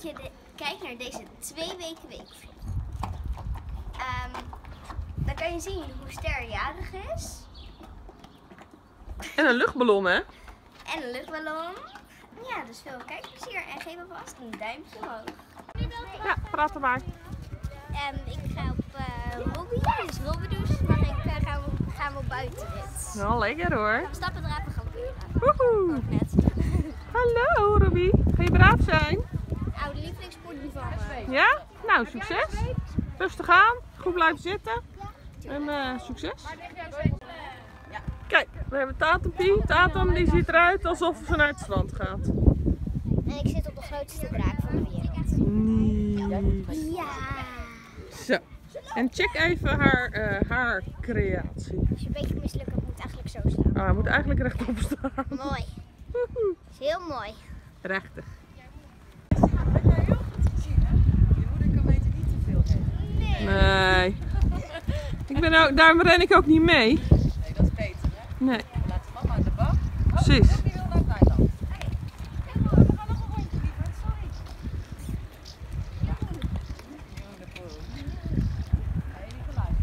je kijkt naar deze 2 weken weekvlog. Dan kan je zien hoe Ster jarig is. En een luchtballon, hè? En een luchtballon. Ja, dus veel kijkplezier en geef alvast een duimpje omhoog. Ja, praat er maar. Ik ga op Robbie, dus Robbedoes, maar gaan we op buitenrit. Nou, lekker hoor. We stappen er even galopperen. Woehoe. Ook net. Hallo Robbie, ga je braaf zijn? Oude lievelingssport van me. Ja? Nou, succes. Rustig aan, goed blijven zitten. En succes. Kijk, we hebben Tatampie. Tatam die ziet eruit alsof ze naar het strand gaat. En ik zit op de grootste draak van de wereld. Nee. Ja. Zo. En check even haar creatie. Als je een beetje mislukt, moet het eigenlijk zo staan. Ah, hij moet eigenlijk rechtop staan. Mooi. Woehoe. Is heel mooi. Rechtig. Nee. Daarom ren ik ook niet mee. Nee, dat is beter, hè? Nee. We laten mama aan de bak. Precies. Die wil naar Thailand. Hey, we gaan nog een rondje, lieverd. Sorry. Beautiful. Ga je niet geluid?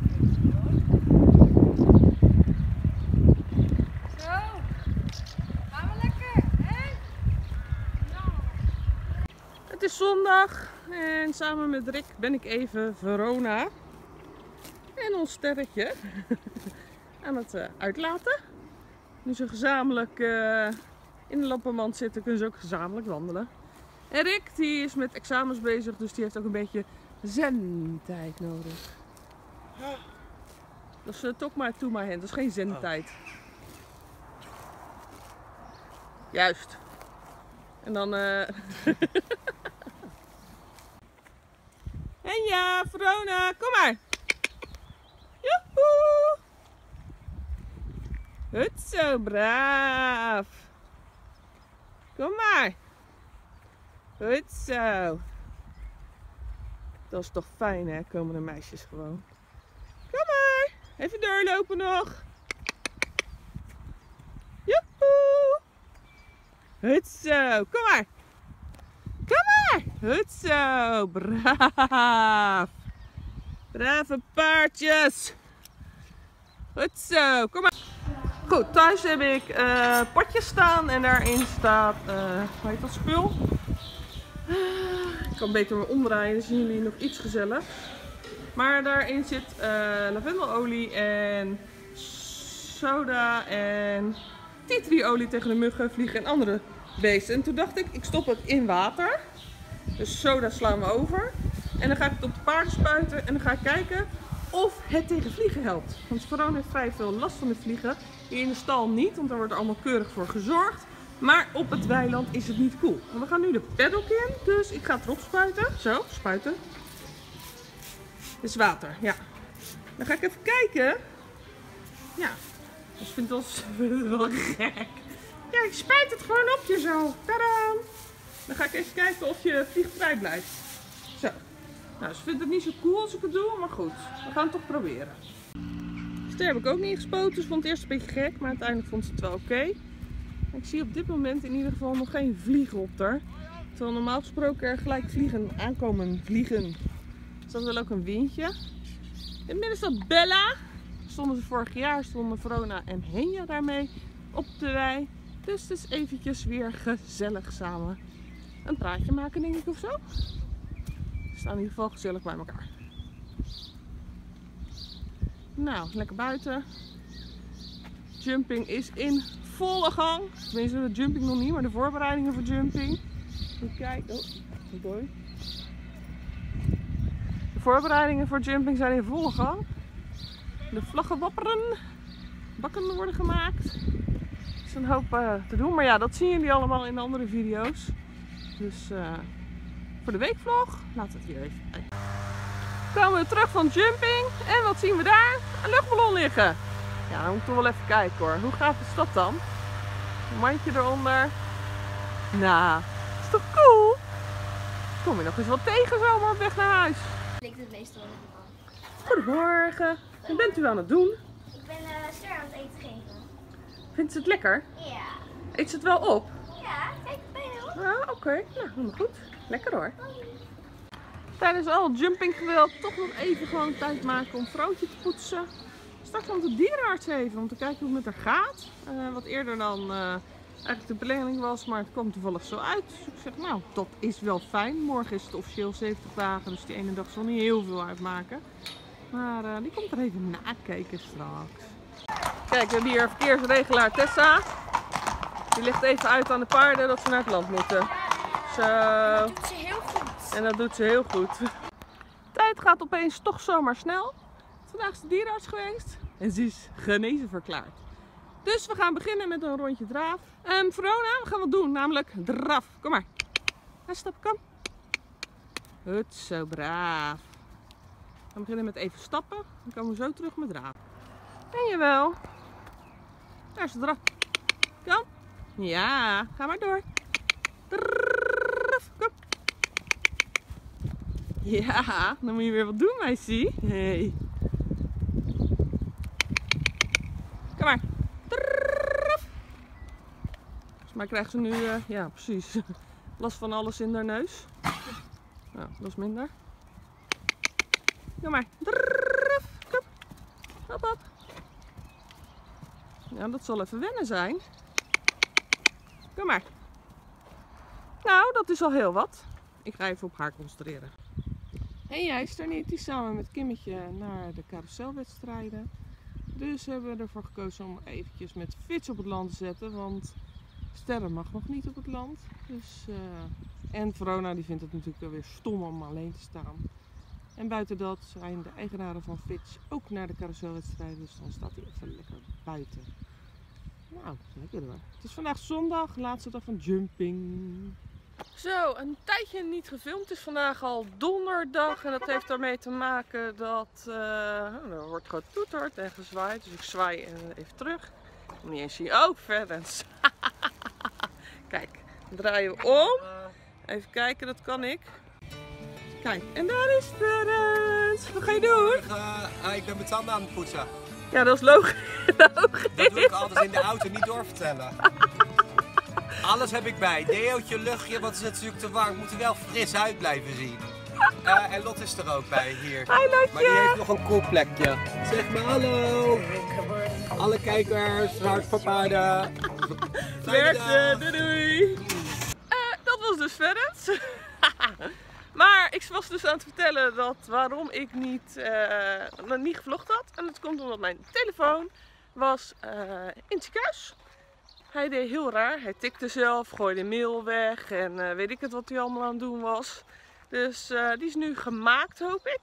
Zo. Gaan we lekker, hè? Het is zondag en samen met Rick ben ik even Verona en ons sterretje aan het uitlaten. Nu ze gezamenlijk in de lampenmand zitten, kunnen ze ook gezamenlijk wandelen. En Rick die is met examens bezig, dus die heeft ook een beetje zen-tijd nodig. Dat is talk maar to my hand, dat is geen zen-tijd. Juist. En dan... En ja, Verona, kom maar. Joehoe. Goed zo, braaf. Kom maar. Goed zo. Dat is toch fijn, hè? Komen de meisjes gewoon. Kom maar. Even doorlopen nog. Joehoe. Goed zo. Kom maar. Kom maar. Goed zo. Braaf. Brave paardjes. Goed zo. Kom maar. Goed, thuis heb ik potjes staan en daarin staat, hoe heet dat spul? Ik kan beter me omdraaien, dan zien jullie nog iets gezelligs. Maar daarin zit lavendelolie en soda en tea tree olie tegen de muggen, vliegen en andere beesten. En toen dacht ik stop het in water. Dus soda slaan we over. En dan ga ik het op de paarden spuiten en dan ga ik kijken of het tegen vliegen helpt. Want Verona heeft vrij veel last van de vliegen. Hier in de stal niet, want daar wordt er allemaal keurig voor gezorgd. Maar op het weiland is het niet cool. En we gaan nu de paddock in, dus ik ga het erop spuiten. Zo, spuiten. Dit is water, ja. Dan ga ik even kijken. Ja, ik vind het wel gek. Ja, ik spuit het gewoon op je zo. Tadaa! Dan ga ik even kijken of je vliegvrij blijft. Zo. Nou, ze vindt het niet zo cool als ik het doe, maar goed. We gaan het toch proberen. Ster heb ik ook niet gespoten. Ze vond het eerst een beetje gek, maar uiteindelijk vond ze het wel oké. Ik zie op dit moment in ieder geval nog geen vliegen op haar. Terwijl normaal gesproken er gelijk vliegen aankomen vliegen. Dus dat is wel ook een windje. Inmiddels staat Bella. Stonden ze vorig jaar, stonden Verona en Henja daarmee op de wei. Dus het is eventjes weer gezellig samen een praatje maken, denk ik, of zo. Ze staan in ieder geval gezellig bij elkaar. Nou, lekker buiten. Jumping is in volle gang. Tenminste, de jumping nog niet, maar de voorbereidingen voor jumping. Even kijken. Oh, mooi. De voorbereidingen voor jumping zijn in volle gang. De vlaggen wapperen. Bakken worden gemaakt. Er is een hoop te doen, maar ja, dat zien jullie allemaal in de andere video's. Dus voor de weekvlog, laten we het hier even bij. Komen we terug van jumping en wat zien we daar? Een luchtballon liggen. Ja, dan moet ik toch wel even kijken hoor. Hoe gaaf is dat dan? Een mandje eronder. Nou, is toch cool? Kom je nog eens wat tegen zomaar op weg naar huis? Ligt het meestal in. Goedemorgen. Wat bent u aan het doen? Ik ben Ster aan het eten geven. Vindt ze het lekker? Ja. Eet ze het wel op? Ja, kijk bijna op. Oké. Nou, helemaal goed. Lekker hoor. Tijdens al het jumpinggeweld toch nog even gewoon tijd maken om Vroontje te poetsen. Straks komt de dierenarts even om te kijken hoe het met haar gaat. Wat eerder dan eigenlijk de planning was, maar het kwam toevallig zo uit. Dus ik zeg, nou, dat is wel fijn. Morgen is het officieel 70 dagen, dus die ene dag zal niet heel veel uitmaken. Maar die komt er even nakijken straks. Kijk, we hebben hier verkeersregelaar Tessa. Die ligt even uit aan de paarden dat ze naar het land moeten. Zo. Dat doet ze heel goed. En dat doet ze heel goed. De tijd gaat opeens toch zomaar snel. Vandaag is de dierenarts geweest en ze is genezen verklaard. Dus we gaan beginnen met een rondje draaf. Verona, we gaan wat doen, namelijk draf. Kom maar. Ga stap, kom. Goed, zo braaf. We gaan beginnen met even stappen. Dan komen we zo terug met draaf. En jawel. Daar is de draf. Kom. Ja, ga maar door. Draf, kom. Ja, dan moet je weer wat doen, meisje. Hey. Kom maar. Volgens mij krijgt ze nu, ja precies, last van alles in haar neus. Nou, dat is minder. Kom maar. Kom. Hop, hop. Ja, dat zal even wennen zijn. Kom maar. Nou, dat is al heel wat. Ik ga even op haar concentreren. En jij is er niet, die samen met Kimmetje naar de carouselwedstrijden. Dus hebben we ervoor gekozen om eventjes met Fitz op het land te zetten, want Sterren mag nog niet op het land. Dus, en Verona die vindt het natuurlijk wel weer stom om alleen te staan. En buiten dat zijn de eigenaren van Fitz ook naar de carouselwedstrijden, dus dan staat hij even lekker buiten. Nou, lekker hoor. Het is vandaag zondag, laatste dag van jumping. Zo, een tijdje niet gefilmd. Het is vandaag al donderdag en dat heeft ermee te maken dat er wordt getoeterd en gezwaaid. Dus ik zwaai even terug. Ik moet niet eens zien. Oh, Ferenc. Kijk, dan draaien we om. Even kijken, dat kan ik. Kijk, en daar is Ferenc. Wat ga je doen? Ik ben mijn tanden aan het poetsen. Ja, dat is logisch. Dat doe ik altijd in de auto, niet doorvertellen. Alles heb ik bij. Deootje, luchtje, want het is natuurlijk te warm. Moet er wel fris uit blijven zien. En Lot is er ook bij hier. Hi Lotje! Maar die heeft nog een cool plekje. Zeg maar hallo! Alle kijkers, hart voor paarden. Werkte, doei doei! Dat was dus Ferenc. Maar ik was dus aan het vertellen dat waarom ik niet gevlogd had. En dat komt omdat mijn telefoon was in het ziekenhuis. Hij deed heel raar. Hij tikte zelf, gooide mail weg en weet ik het wat hij allemaal aan het doen was. Dus die is nu gemaakt, hoop ik.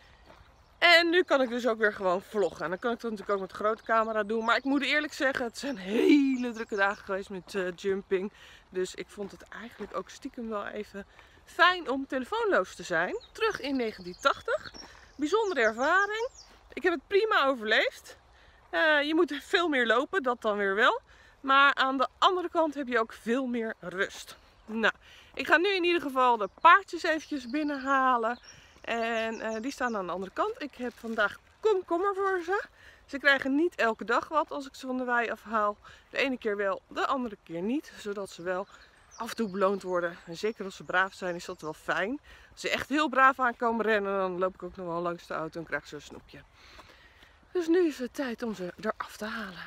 En nu kan ik dus ook weer gewoon vloggen. En dan kan ik dat natuurlijk ook met de grote camera doen. Maar ik moet eerlijk zeggen, het zijn hele drukke dagen geweest met jumping. Dus ik vond het eigenlijk ook stiekem wel even fijn om telefoonloos te zijn. Terug in 1980. Bijzondere ervaring. Ik heb het prima overleefd. Je moet veel meer lopen, dat dan weer wel. Maar aan de andere kant heb je ook veel meer rust. Nou, ik ga nu in ieder geval de paardjes eventjes binnenhalen. En die staan aan de andere kant. Ik heb vandaag komkommer voor ze. Ze krijgen niet elke dag wat als ik ze van de wei afhaal. De ene keer wel, de andere keer niet. Zodat ze wel af en toe beloond worden. En zeker als ze braaf zijn is dat wel fijn. Als ze echt heel braaf aankomen rennen, dan loop ik ook nog wel langs de auto en krijg ze een snoepje. Dus nu is het tijd om ze eraf te halen.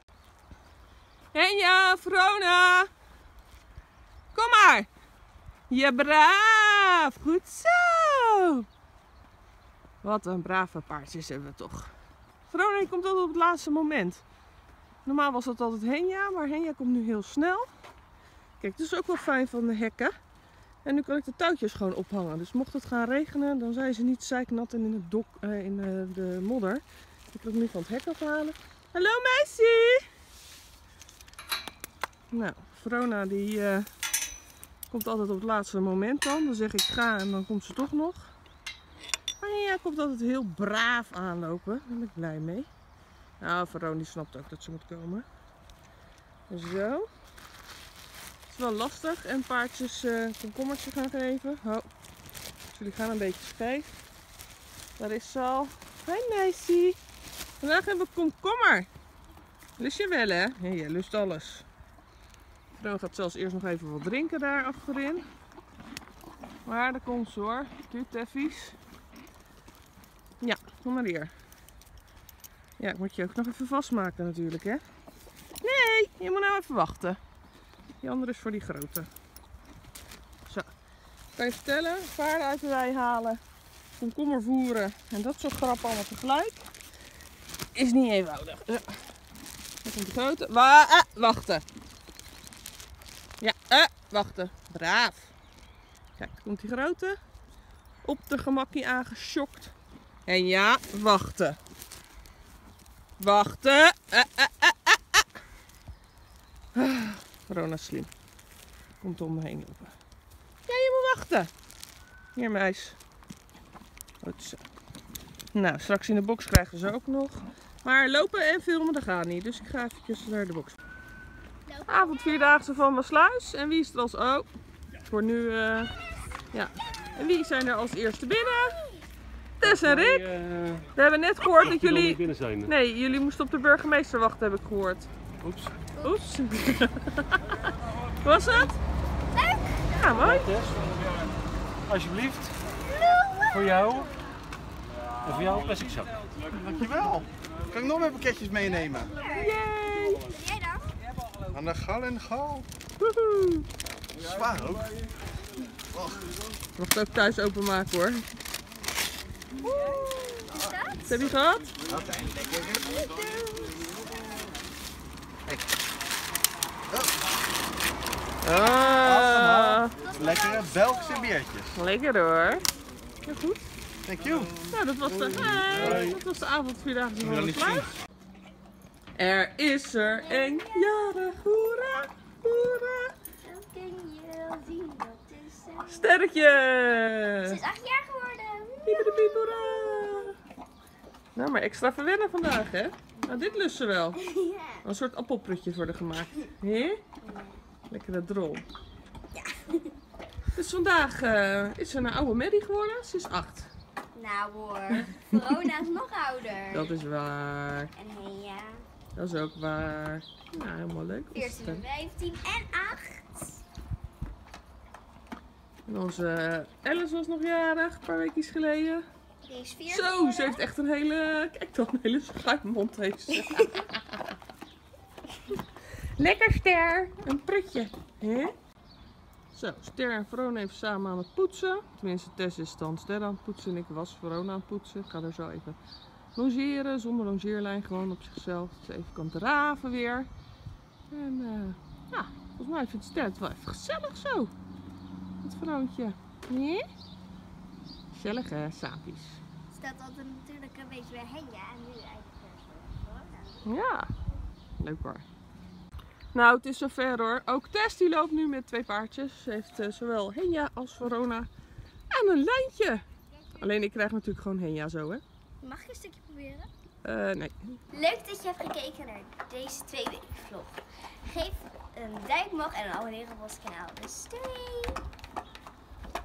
En ja, Verona. Kom maar. Je braaf. Goed zo. Wat een brave paardjes hebben we toch. Verona komt altijd op het laatste moment. Normaal was dat altijd Henja, maar Henja komt nu heel snel. Kijk, dat is ook wel fijn van de hekken. En nu kan ik de touwtjes gewoon ophangen. Dus mocht het gaan regenen, dan zijn ze niet zeiknat en in de modder. Ik kan het nu van het hek afhalen. Hallo meisje! Nou, Verona die komt altijd op het laatste moment dan. Dan zeg ik ga en dan komt ze toch nog. Maar ja, komt altijd heel braaf aanlopen. Daar ben ik blij mee. Nou, Verona die snapt ook dat ze moet komen. Zo. Het is wel lastig en paardjes komkommertje gaan geven. Oh. Dus jullie gaan een beetje scheef. Daar is ze al. Hoi meisje. Vandaag hebben we komkommer. Lust je wel hè? Nee, je lust alles. Veron gaat zelfs eerst nog even wat drinken daar achterin. Maar daar komt ze hoor. Duurt even. Ja, kom maar hier. Ja, ik moet je ook nog even vastmaken natuurlijk, hè. Nee, je moet nou even wachten. Die andere is voor die grote. Zo. Kan je vertellen? Paarden uit de wei halen. Komkommer voeren. En dat soort grappen allemaal tegelijk. Is niet eenvoudig. Ja. Daar komt de grote. Wachten. Ja, wachten. Braaf. Kijk, komt die grote. Op de gemakkie aangeschokt. En ja, wachten. Wachten. Verona is slim. Komt om me heen lopen. Ja, je moet wachten. Hier, meis. Goed zo. Nou, straks in de box krijgen ze ook nog. Maar lopen en filmen, dat gaat niet. Dus ik ga eventjes naar de box. Avond 4-daagse van Maassluis. En wie is er als... Oh, voor nu... ja. En wie zijn er als eerste binnen? Tess en Rick. We hebben net gehoord dat jullie... binnen zijn. Nee, jullie moesten op de burgemeester wachten, heb ik gehoord. Oeps. Oeps. Was het? Leuk! Ja, mooi. Tess, alsjeblieft. Voor jou. En voor jou een plastic zak. Dankjewel. Kan ik nog meer pakketjes meenemen? Yay. Jij dan? Aan de gal en de gal. Woehoe. Zwaar ook. Ik mag het ook thuis openmaken hoor. Wat heb je gehad? Dat zijn lekker. Lekkere Belgische biertjes. Lekker hoor. Ja, goed. Thank you. Nou, dat was dat was de avond 4-daagse van dat de niet Sluis. Er is er een jarig. Hoera, hoera. Dan kun je wel zien dat is zo. Ze Sterretje. is 8 jaar geworden. Pieperdepie, hoera. Nou, maar extra verwennen vandaag, hè? Nou, dit lust ze wel. Ja. Een soort appelprutje voor de gemaakt. Hé? Lekkere drol. Ja. Dus vandaag is ze een oude Maddie geworden. Ze is 8. Nou hoor, Verona is nog ouder. Dat is waar. En Hea, Dat is ook waar. Nou, helemaal leuk. 14, 15 en 8. En onze Alice was nog jarig, een paar weekjes geleden. Die is 4 Zo, geworden. ze heeft echt een hele, kijk dan, een hele schuimmond heeft ze. Lekker Ster, een prutje. Hè? Zo, Ster en Verona even samen aan het poetsen. Tenminste, Tess is dan Ster aan het poetsen en ik was Verona aan het poetsen. Ik ga er zo even longeren, zonder longeerlijn, gewoon op zichzelf. Dus even kan draven weer. En ja, volgens mij vindt Ster het wel even gezellig zo. Het Veroontje. Nee? Gezellig hè, sapies. Staat altijd natuurlijk een beetje bij Henja en nu eigenlijk Verona. Ja, leuk hoor. Nou, het is zover hoor. Ook Tess die loopt nu met 2 paardjes. Ze heeft zowel Henja als Verona aan een lijntje. Alleen ik krijg natuurlijk gewoon Henja zo hè. Mag ik een stukje proberen? Nee. Leuk dat je hebt gekeken naar deze 2 weken vlog. Geef een duimpje omhoog en een abonneren op ons kanaal. Dus doei!